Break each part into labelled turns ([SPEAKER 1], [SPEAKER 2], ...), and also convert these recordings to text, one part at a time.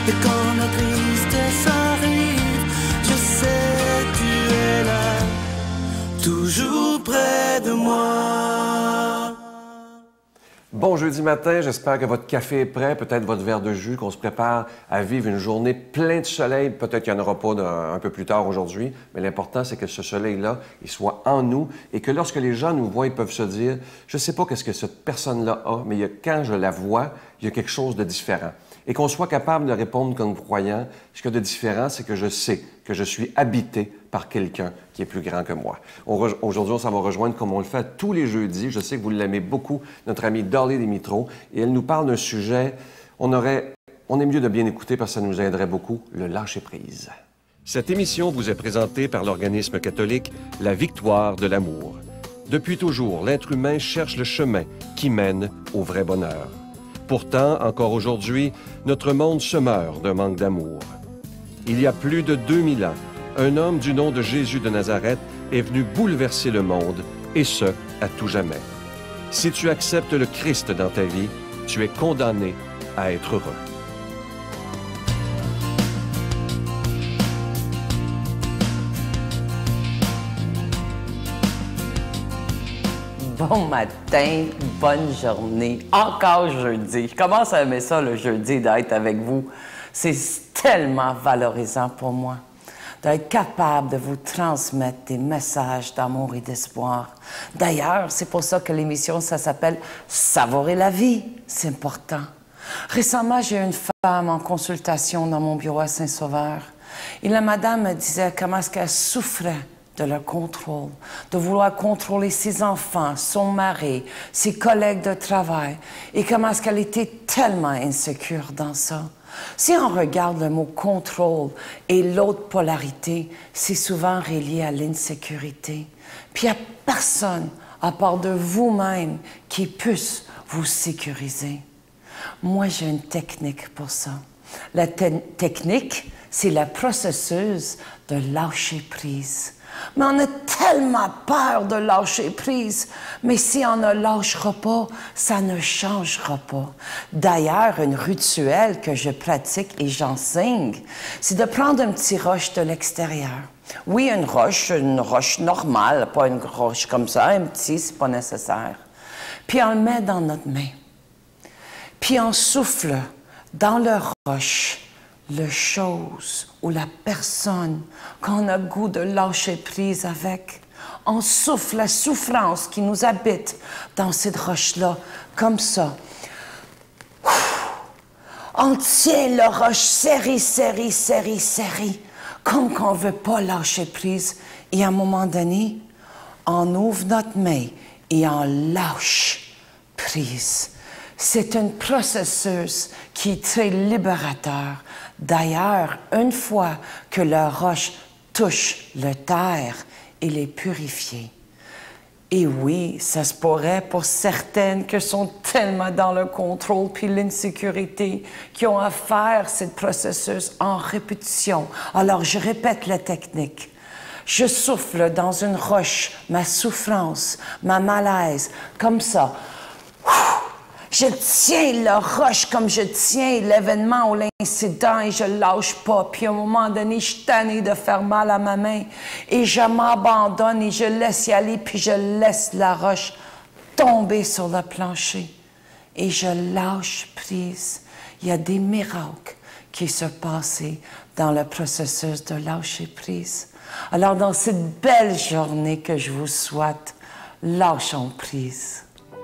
[SPEAKER 1] Et quand la tristesse arrive, je sais tu es là, toujours près de moi.
[SPEAKER 2] Bon jeudi matin, j'espère que votre café est prêt, peut-être votre verre de jus, qu'on se prépare à vivre une journée pleine de soleil. Peut-être qu'il n'y en aura pas un peu plus tard aujourd'hui, mais l'important, c'est que ce soleil-là, il soit en nous et que lorsque les gens nous voient, ils peuvent se dire « Je ne sais pas qu'est-ce que cette personne-là a, mais quand je la vois, il y a quelque chose de différent. » Et qu'on soit capable de répondre comme croyant, ce qu'il y a de différent, c'est que je sais que je suis habité par quelqu'un qui est plus grand que moi. Aujourd'hui, on s'en va rejoindre comme on le fait tous les jeudis. Je sais que vous l'aimez beaucoup, notre amie Darley Dimitro, et elle nous parle d'un sujet, on est mieux de bien écouter parce que ça nous aiderait beaucoup, le lâcher-prise. Cette émission vous est présentée par l'organisme catholique La Victoire de l'amour. Depuis toujours, l'être humain cherche le chemin qui mène au vrai bonheur. Pourtant, encore aujourd'hui, notre monde se meurt d'un manque d'amour. Il y a plus de 2000 ans, un homme du nom de Jésus de Nazareth est venu bouleverser le monde, et ce, à tout jamais. Si tu acceptes le Christ dans ta vie, tu es condamné à être heureux.
[SPEAKER 3] Bon matin, bonne journée, encore jeudi. Je commence à aimer ça le jeudi d'être avec vous. C'est tellement valorisant pour moi d'être capable de vous transmettre des messages d'amour et d'espoir. D'ailleurs, c'est pour ça que l'émission, ça s'appelle « Savourer la vie ». C'est important. Récemment, j'ai eu une femme en consultation dans mon bureau à Saint-Sauveur. Et la madame me disait comment est-ce qu'elle souffrait de leur contrôle, de vouloir contrôler ses enfants, son mari, ses collègues de travail, et comment est-ce qu'elle était tellement insécure dans ça. Si on regarde le mot « contrôle » et l'autre polarité, c'est souvent relié à l'insécurité. Puis il n'y a personne, à part de vous-même, qui puisse vous sécuriser. Moi, j'ai une technique pour ça. La technique, c'est la processus de lâcher prise. Mais on a tellement peur de lâcher prise. Mais si on ne lâchera pas, ça ne changera pas. D'ailleurs, un rituel que je pratique et j'enseigne, c'est de prendre un petit roche de l'extérieur. Oui, une roche normale, pas une roche comme ça, un petit, c'est pas nécessaire. Puis on le met dans notre main. Puis on souffle dans le roche le chose ou la personne qu'on a goût de lâcher prise avec. On souffle la souffrance qui nous habite dans cette roche-là, comme ça. On tient le roche serré, serré, serré, serré, comme qu'on ne veut pas lâcher prise. Et à un moment donné, on ouvre notre main et on lâche prise. C'est un processus qui est très libérateur. D'ailleurs, une fois que la roche touche la terre, elle est purifiée. Et oui, ça se pourrait pour certaines qui sont tellement dans le contrôle puis l'insécurité, qui ont à faire ce processus en répétition. Alors, je répète la technique. Je souffle dans une roche ma souffrance, ma malaise, comme ça. Je tiens la roche comme je tiens l'événement ou l'incident et je ne lâche pas. Puis à un moment donné, je suis tannée de faire mal à ma main et je m'abandonne et je laisse y aller puis je laisse la roche tomber sur le plancher et je lâche prise. Il y a des miracles qui se passent dans le processus de lâcher prise. Alors dans cette belle journée que je vous souhaite, lâchons prise.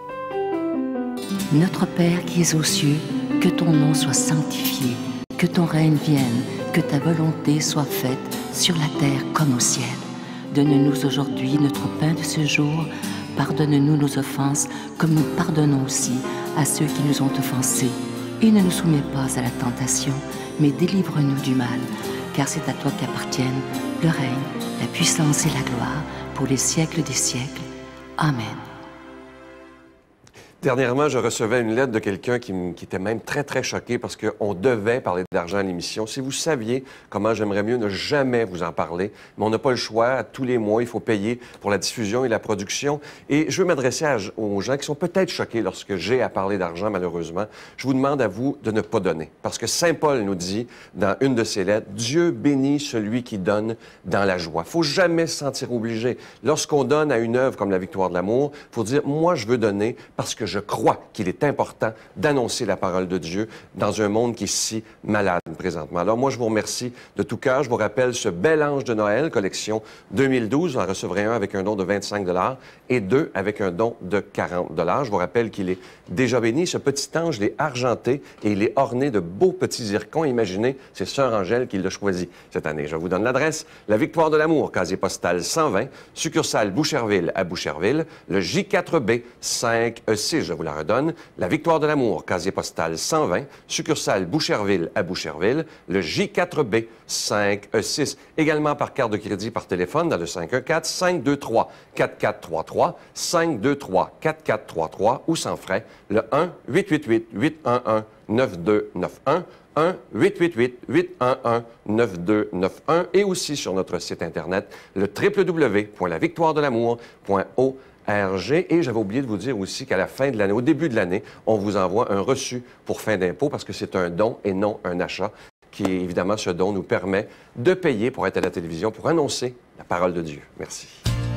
[SPEAKER 4] Notre Père qui es aux cieux, que ton nom soit sanctifié, que ton règne vienne, que ta volonté soit faite sur la terre comme au ciel. Donne-nous aujourd'hui notre pain de ce jour. Pardonne-nous nos offenses, comme nous pardonnons aussi à ceux qui nous ont offensés. Et ne nous soumets pas à la tentation, mais délivre-nous du mal, car c'est à toi qu'appartiennent le règne, la puissance et la gloire, pour les siècles des siècles. Amen.
[SPEAKER 2] Dernièrement, je recevais une lettre de quelqu'un qui était même très, très choqué parce qu'on devait parler d'argent à l'émission. Si vous saviez comment j'aimerais mieux ne jamais vous en parler, mais on n'a pas le choix. Tous les mois, il faut payer pour la diffusion et la production. Et je veux m'adresser aux gens qui sont peut-être choqués lorsque j'ai à parler d'argent, malheureusement. Je vous demande à vous de ne pas donner. Parce que Saint Paul nous dit, dans une de ses lettres, « Dieu bénit celui qui donne dans la joie ». Il ne faut jamais se sentir obligé. Lorsqu'on donne à une œuvre comme la Victoire de l'amour, il faut dire, « Moi, je veux donner parce que je crois qu'il est important d'annoncer la parole de Dieu dans un monde qui est si malade présentement. » Alors moi, je vous remercie de tout cœur. Je vous rappelle ce bel ange de Noël, collection 2012. Vous en recevrez un avec un don de 25 $ et deux avec un don de 40 $. Je vous rappelle qu'il est déjà béni. Ce petit ange, il est argenté et il est orné de beaux petits zircons. Imaginez, c'est Sœur Angèle qui l'a choisi cette année. Je vous donne l'adresse. La Victoire de l'amour, casier postal 120, succursale Boucherville à Boucherville, le J4B 5E6. Je vous la redonne. La Victoire de l'amour, casier postal 120, succursale Boucherville à Boucherville, le J4B 5E6. Également par carte de crédit par téléphone dans le 514-523-4433, 523-4433 ou sans frais, le 1-888-811-9291, 1-888-811-9291 et aussi sur notre site Internet, le www.lavictoiredelamour.org. Et j'avais oublié de vous dire aussi qu'à la fin de l'année, au début de l'année, on vous envoie un reçu pour fin d'impôt parce que c'est un don et non un achat qui, évidemment, ce don nous permet de payer pour être à la télévision, pour annoncer la parole de Dieu. Merci.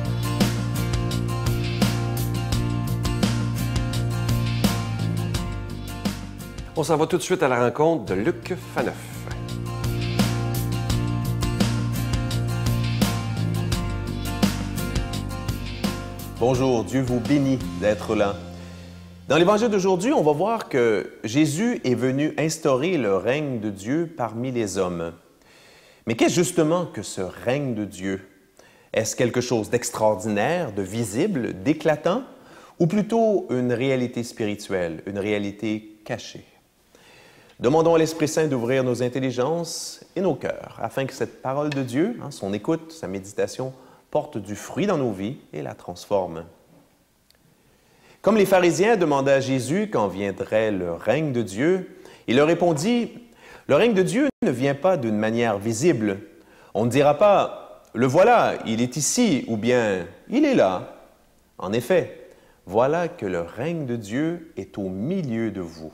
[SPEAKER 2] On s'en va tout de suite à la rencontre de Luc Faneuf.
[SPEAKER 5] Bonjour, Dieu vous bénit d'être là. Dans l'Évangile d'aujourd'hui, on va voir que Jésus est venu instaurer le règne de Dieu parmi les hommes. Mais qu'est-ce justement que ce règne de Dieu? Est-ce quelque chose d'extraordinaire, de visible, d'éclatant, ou plutôt une réalité spirituelle, une réalité cachée? Demandons à l'Esprit Saint d'ouvrir nos intelligences et nos cœurs, afin que cette parole de Dieu, son écoute, sa méditation, porte du fruit dans nos vies et la transforme. Comme les pharisiens demandaient à Jésus quand viendrait le règne de Dieu, il leur répondit, « Le règne de Dieu ne vient pas d'une manière visible. On ne dira pas, « Le voilà, il est ici » ou bien « Il est là ». En effet, voilà que le règne de Dieu est au milieu de vous.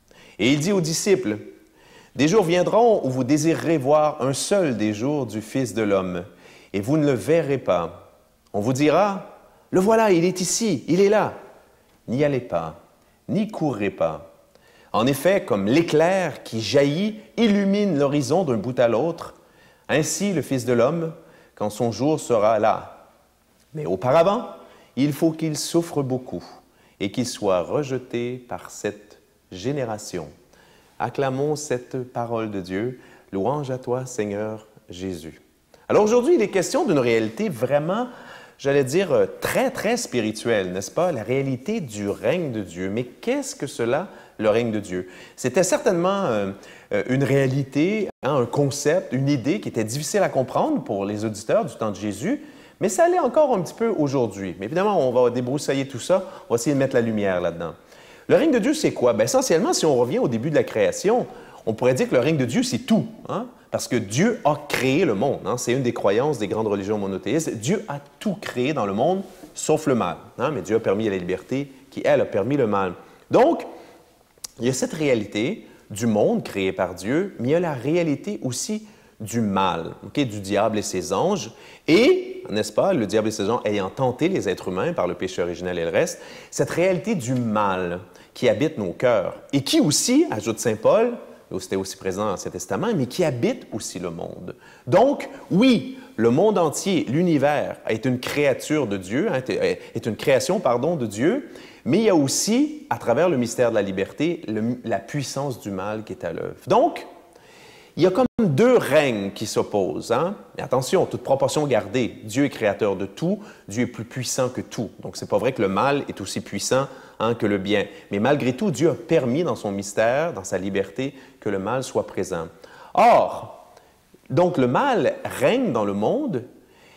[SPEAKER 5] Et il dit aux disciples, « Des jours viendront où vous désirerez voir un seul des jours du Fils de l'homme, et vous ne le verrez pas. On vous dira, « Le voilà, il est ici, il est là ». N'y allez pas, n'y courez pas. En effet, comme l'éclair qui jaillit illumine l'horizon d'un bout à l'autre, ainsi le Fils de l'homme, quand son jour sera là. Mais auparavant, il faut qu'il souffre beaucoup et qu'il soit rejeté par cette génération. Acclamons cette parole de Dieu. Louange à toi, Seigneur Jésus. Alors aujourd'hui, il est question d'une réalité vraiment, j'allais dire, très, très spirituelle, n'est-ce pas? La réalité du règne de Dieu. Mais qu'est-ce que cela, le règne de Dieu? C'était certainement une réalité, un concept, une idée qui était difficile à comprendre pour les auditeurs du temps de Jésus, mais ça l'est encore un petit peu aujourd'hui. Mais évidemment, on va débroussailler tout ça, on va essayer de mettre la lumière là-dedans. Le règne de Dieu, c'est quoi? Bien, essentiellement, si on revient au début de la création, on pourrait dire que le règne de Dieu, c'est tout, hein? Parce que Dieu a créé le monde. Hein? C'est une des croyances des grandes religions monothéistes. Dieu a tout créé dans le monde, sauf le mal. Hein? Mais Dieu a permis la liberté qui, elle, a permis le mal. Donc, il y a cette réalité du monde créé par Dieu, mais il y a la réalité aussi du mal, okay? Du diable et ses anges. Et, n'est-ce pas, le diable et ses anges ayant tenté les êtres humains par le péché originel et le reste, cette réalité du mal qui habite nos cœurs et qui aussi, ajoute saint Paul, c'était aussi présent dans l'Ancien Testament, mais qui habite aussi le monde. Donc, oui, le monde entier, l'univers, est une créature de Dieu, est une création, pardon, de Dieu, mais il y a aussi, à travers le mystère de la liberté, la puissance du mal qui est à l'œuvre. Donc, il y a comme deux règnes qui s'opposent. Hein? Mais attention, toute proportion gardée, Dieu est créateur de tout, Dieu est plus puissant que tout. Donc, c'est pas vrai que le mal est aussi puissant que le bien. Mais malgré tout, Dieu a permis dans son mystère, dans sa liberté, que le mal soit présent. Or, donc le mal règne dans le monde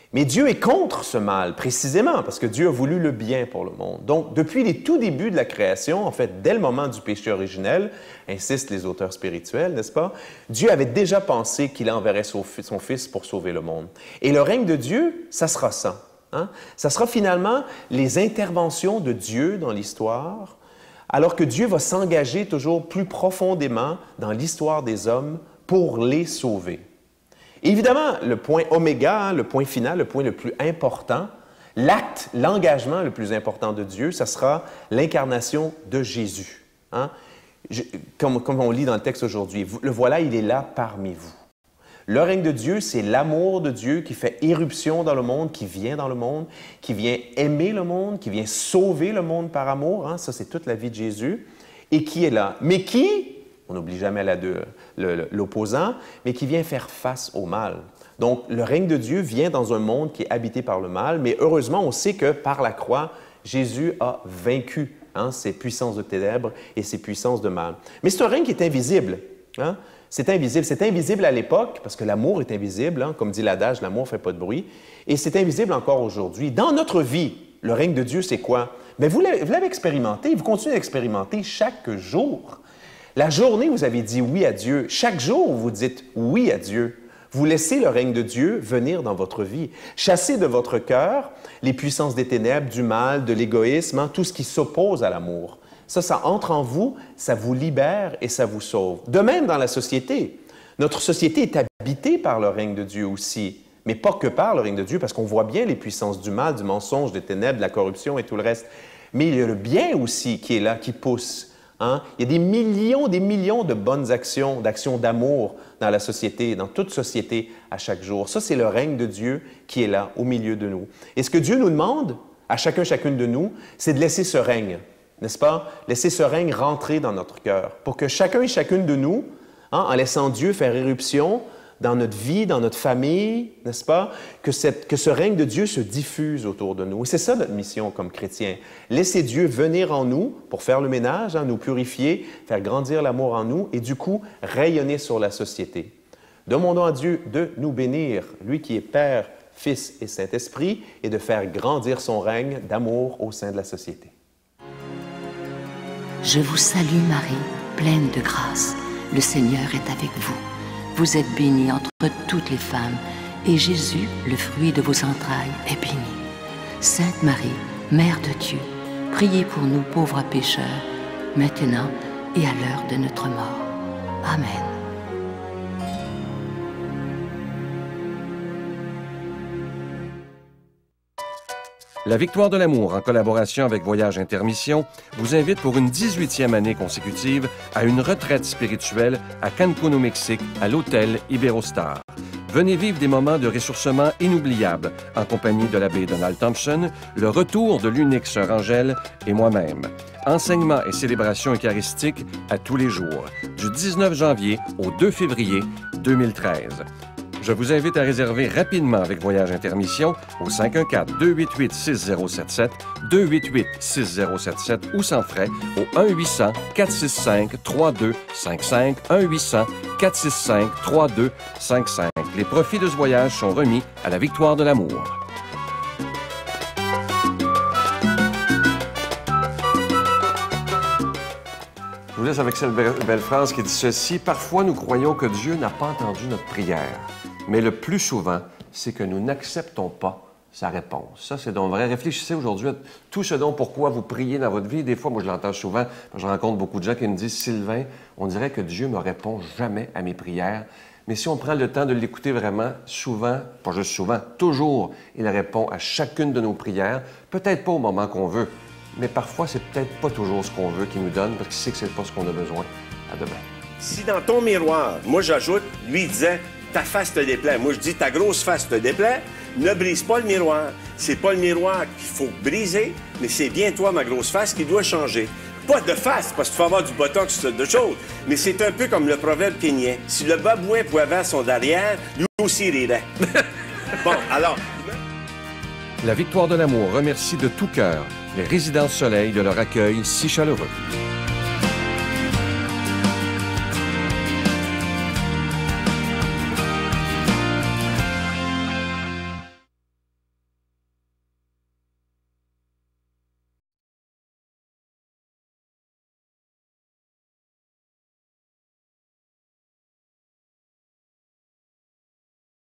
[SPEAKER 5] Mais Dieu est contre ce mal, précisément, parce que Dieu a voulu le bien pour le monde. Donc, depuis les tout débuts de la création, en fait, dès le moment du péché originel, insistent les auteurs spirituels, n'est-ce pas? Dieu avait déjà pensé qu'il enverrait son Fils pour sauver le monde. Et le règne de Dieu, ça sera ça. Hein? Ça sera finalement les interventions de Dieu dans l'histoire, alors que Dieu va s'engager toujours plus profondément dans l'histoire des hommes pour les sauver. Évidemment, le point oméga, hein, le point final, le point le plus important, l'acte, l'engagement le plus important de Dieu, ça sera l'incarnation de Jésus. Hein? Comme on lit dans le texte aujourd'hui, le voilà, il est là parmi vous. Le règne de Dieu, c'est l'amour de Dieu qui fait éruption dans le monde, qui vient dans le monde, qui vient aimer le monde, qui vient sauver le monde par amour. Hein? Ça, c'est toute la vie de Jésus. Et qui est là. Mais qui, on n'oublie jamais l'opposant, mais qui vient faire face au mal. Donc, le règne de Dieu vient dans un monde qui est habité par le mal, mais heureusement, on sait que par la croix, Jésus a vaincu ces puissances de ténèbres et ces puissances de mal. Mais c'est un règne qui est invisible. Hein? C'est invisible. C'est invisible à l'époque, parce que l'amour est invisible. Hein? Comme dit l'adage, l'amour ne fait pas de bruit. Et c'est invisible encore aujourd'hui. Dans notre vie, le règne de Dieu, c'est quoi? Bien, vous l'avez expérimenté, vous continuez d'expérimenter chaque jour. La journée, vous avez dit oui à Dieu. Chaque jour, vous dites oui à Dieu. Vous laissez le règne de Dieu venir dans votre vie. Chassez de votre cœur les puissances des ténèbres, du mal, de l'égoïsme, hein, tout ce qui s'oppose à l'amour. Ça entre en vous, ça vous libère et ça vous sauve. De même dans la société. Notre société est habitée par le règne de Dieu aussi, mais pas que par le règne de Dieu, parce qu'on voit bien les puissances du mal, du mensonge, des ténèbres, de la corruption et tout le reste. Mais il y a le bien aussi qui est là, qui pousse. Hein? Il y a des millions de bonnes actions, d'actions d'amour dans la société, dans toute société à chaque jour. Ça, c'est le règne de Dieu qui est là, au milieu de nous. Et ce que Dieu nous demande, à chacune de nous, c'est de laisser ce règne, n'est-ce pas? Laisser ce règne rentrer dans notre cœur pour que chacun et chacune de nous, hein, en laissant Dieu faire éruption dans notre vie, dans notre famille, n'est-ce pas? Que ce règne de Dieu se diffuse autour de nous. Et c'est ça notre mission comme chrétiens. Laisser Dieu venir en nous pour faire le ménage, hein, nous purifier, faire grandir l'amour en nous et du coup rayonner sur la société. Demandons à Dieu de nous bénir, lui qui est Père, Fils et Saint-Esprit, et de faire grandir son règne d'amour au sein de la société.
[SPEAKER 4] Je vous salue Marie, pleine de grâce. Le Seigneur est avec vous. Vous êtes bénie entre toutes les femmes, et Jésus, le fruit de vos entrailles, est béni. Sainte Marie, Mère de Dieu, priez pour nous pauvres pécheurs, maintenant et à l'heure de notre mort. Amen.
[SPEAKER 2] La Victoire de l'amour, en collaboration avec Voyage Intermission, vous invite pour une 18e année consécutive à une retraite spirituelle à Cancún au Mexique, à l'hôtel Iberostar. Venez vivre des moments de ressourcement inoubliables en compagnie de l'abbé Donald Thompson, le retour de l'unique sœur Angèle et moi-même. Enseignements et célébrations eucharistiques à tous les jours, du 19 janvier au 2 février 2013. Je vous invite à réserver rapidement avec Voyage Intermission au 514-288-6077, 288-6077 ou sans frais au 1-800-465-3255, 1-800-465-3255. Les profits de ce voyage sont remis à la Victoire de l'amour. Je vous laisse avec cette belle phrase qui dit ceci. Parfois, nous croyons que Dieu n'a pas entendu notre prière. Mais le plus souvent, c'est que nous n'acceptons pas sa réponse. Ça, c'est donc vrai. Réfléchissez aujourd'hui à tout ce dont pourquoi vous priez dans votre vie. Des fois, moi, je l'entends souvent. Je rencontre beaucoup de gens qui me disent « Sylvain, on dirait que Dieu ne me répond jamais à mes prières. » Mais si on prend le temps de l'écouter vraiment, souvent, pas juste souvent, toujours, il répond à chacune de nos prières. Peut-être pas au moment qu'on veut, mais parfois, c'est peut-être pas toujours ce qu'on veut qu'il nous donne parce qu'il sait que c'est pas ce qu'on a besoin. À demain.
[SPEAKER 6] Si dans ton miroir, moi j'ajoute, lui disait ta face te déplaît. Moi, je dis ta grosse face te déplaît. Ne brise pas le miroir. C'est pas le miroir qu'il faut briser, mais c'est bien toi, ma grosse face, qui doit changer. Pas de face, parce qu'il faut avoir du botox de choses, mais c'est un peu comme le proverbe kényen. Si le babouin pouvait à son derrière, lui aussi rirait. Bon, alors...
[SPEAKER 2] La Victoire de l'amour remercie de tout cœur les Résidences Soleil de leur accueil si chaleureux.